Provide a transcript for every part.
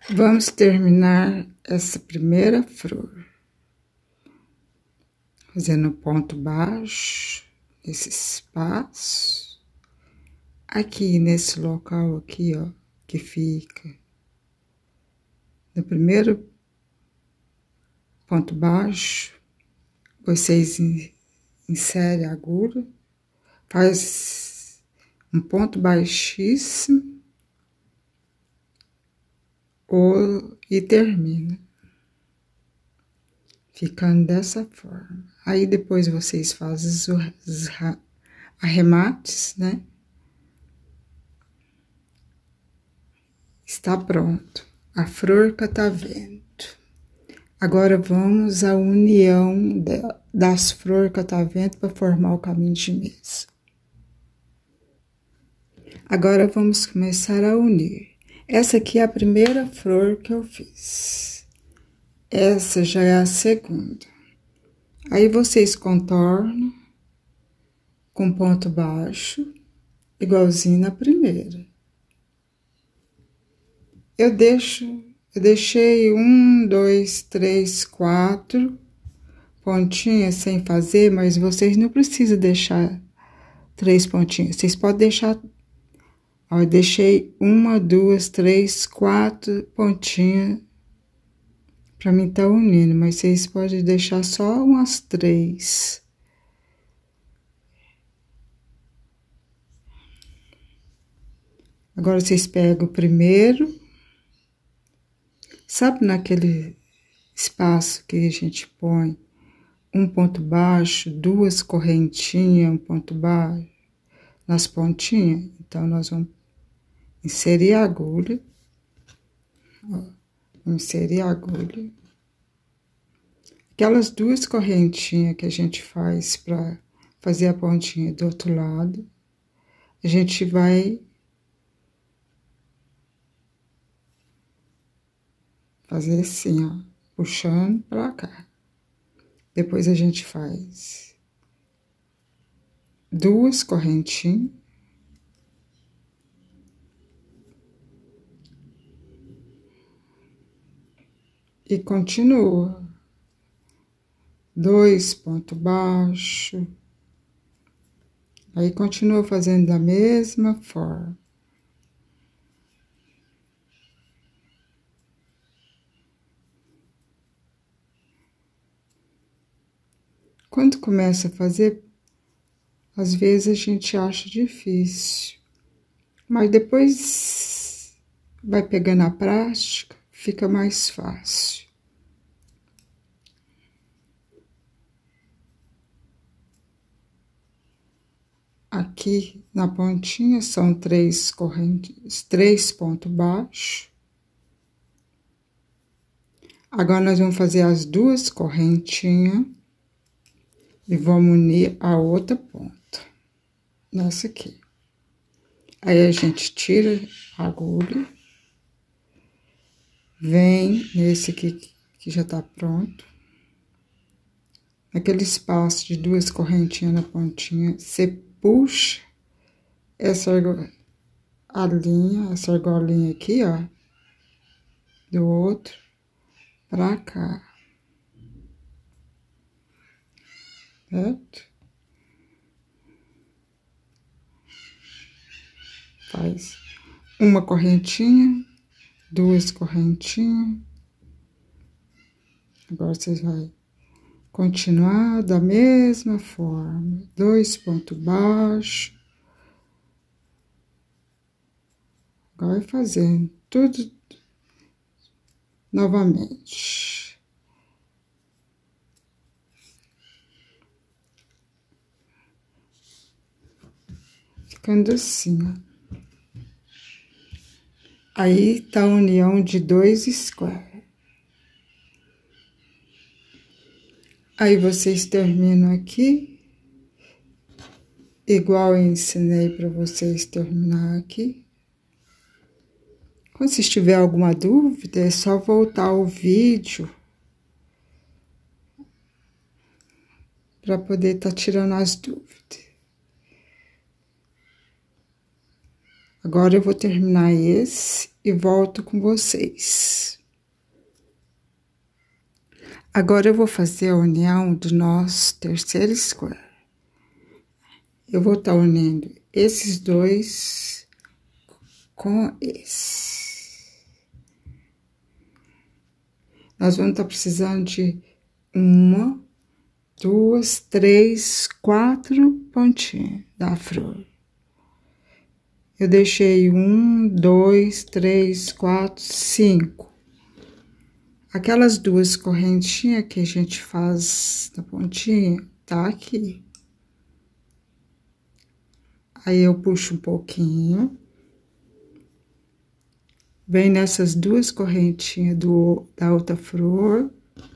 Vamos terminar essa primeira flor, fazendo ponto baixo nesse espaço, aqui nesse local aqui, ó, que fica no primeiro ponto baixo, vocês inserem a agulha, faz um ponto baixíssimo e termina, ficando dessa forma. Aí depois vocês fazem os arremates, né? Está pronto, a flor catavento. Agora vamos à união das flores catavento para formar o caminho de mesa. Agora vamos começar a unir. Essa aqui é a primeira flor que eu fiz. Essa já é a segunda. Aí vocês contornam com ponto baixo, igualzinho na primeira. Eu deixei 1, 2, 3, 4 pontinhas sem fazer, mas vocês não precisam deixar 3 pontinhas. Vocês podem deixar. Ó, eu deixei 1, 2, 3, 4 pontinhas pra mim tá unindo, mas vocês podem deixar só umas 3. Agora vocês pegam o primeiro, sabe naquele espaço que a gente põe um ponto baixo, 2 correntinhas, um ponto baixo nas pontinhas? Então nós vamos inserir a agulha, ó, vamos inserir a agulha. Aquelas 2 correntinhas que a gente faz para fazer a pontinha do outro lado, a gente vai fazer assim, ó, puxando para cá. Depois a gente faz 2 correntinhas. E continua. 2 pontos baixos. Aí continua fazendo da mesma forma. Quando começa a fazer, às vezes a gente acha difícil, mas depois vai pegando a prática, fica mais fácil. Aqui na pontinha são 3 correntes, 3 pontos baixos. Agora nós vamos fazer as 2 correntinhas e vamos unir a outra ponta, nessa aqui. Aí a gente tira a agulha, vem nesse aqui que já tá pronto. Naquele espaço de 2 correntinhas na pontinha, você puxa essa argolinha aqui, ó, do outro pra cá, certo? Faz uma correntinha, 2 correntinhas. Agora vocês vão continuar da mesma forma, 2 pontos baixos. Agora vai fazendo tudo novamente. Ficando assim, ó. Aí tá a união de 2 squares. Aí vocês terminam aqui, igual eu ensinei para vocês terminar aqui. Quando vocês tiverem alguma dúvida, é só voltar ao vídeo para poder estar tirando as dúvidas. Agora eu vou terminar esse e volto com vocês. Agora eu vou fazer a união do nosso terceiro square. Eu vou estar unindo esses dois com esse. Nós vamos estar precisando de 1, 2, 3, 4 pontinhas da flor. Eu deixei 1, 2, 3, 4, 5. Aquelas duas correntinhas que a gente faz na pontinha, tá aqui. Aí eu puxo um pouquinho. Vem nessas duas correntinhas da outra flor.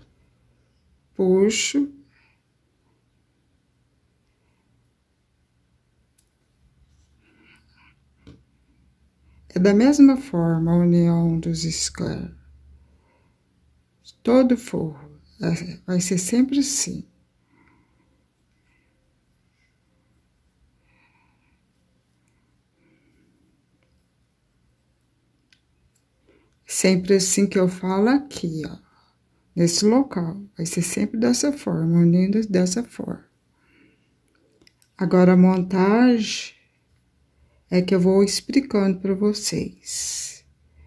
Puxo. É da mesma forma a união dos square. Todo forro. Vai ser sempre assim. Sempre assim que eu falo aqui, ó. Nesse local. Vai ser sempre dessa forma, unindo dessa forma. Agora, a montagem é que eu vou explicando para vocês.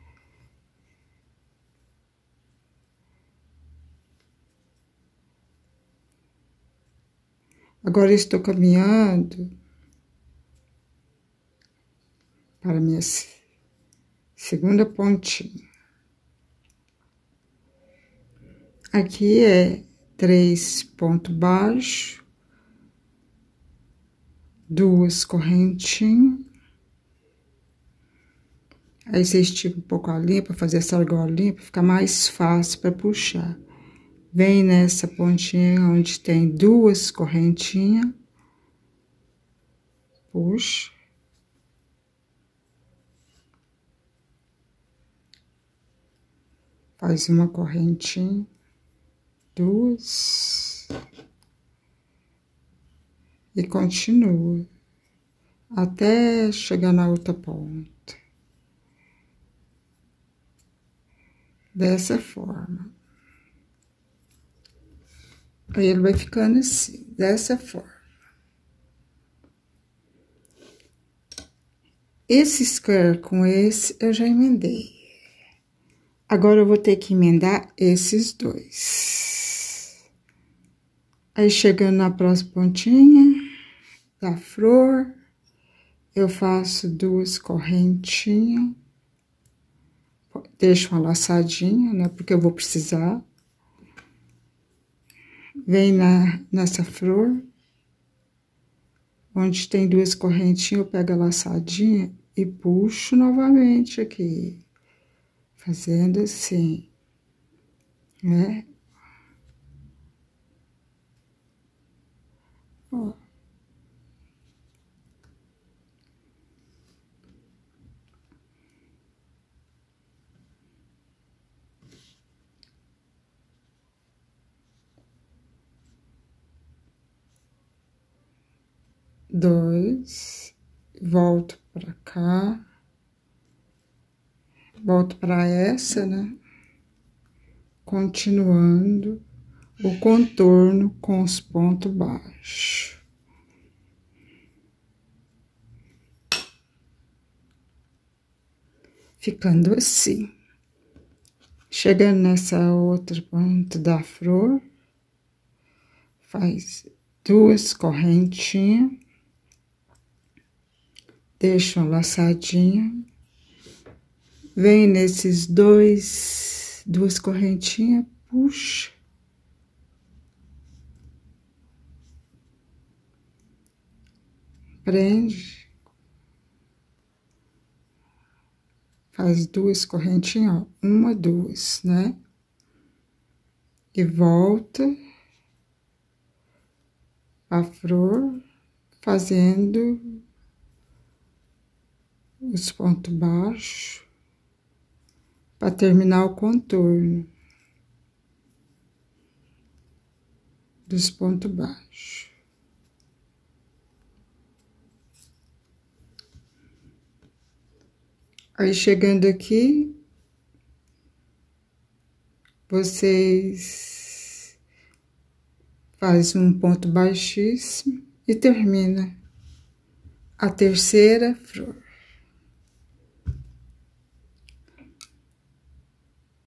Agora, eu estou caminhando para a minha segunda pontinha. Aqui é 3 pontos baixos, 2 correntinhas. Aí, você estica um pouco a linha para fazer essa argolinha, para ficar mais fácil para puxar. Vem nessa pontinha onde tem 2 correntinhas. Puxa. Faz uma correntinha, 2. E continua. Até chegar na outra ponta. Dessa forma. Aí, ele vai ficando assim, dessa forma. Esse square com esse, eu já emendei. Agora, eu vou ter que emendar esses dois. Aí, chegando na próxima pontinha da flor, eu faço 2 correntinhas. Deixo uma laçadinha, né? Porque eu vou precisar. Vem nessa flor, onde tem 2 correntinhas, eu pego a laçadinha e puxo novamente aqui, fazendo assim, né? Ó. Dois, volto pra cá, volto pra essa, né? Continuando o contorno com os pontos baixos. Ficando assim. Chegando nessa outra ponta da flor, faz 2 correntinhas, deixa uma laçadinha, vem nesses 2 correntinhas, puxa. Prende. Faz 2 correntinhas, ó, 1, 2, né? E volta a flor, fazendo os pontos baixos, para terminar o contorno dos pontos baixos. Aí, chegando aqui, vocês fazem um ponto baixíssimo e termina a terceira flor.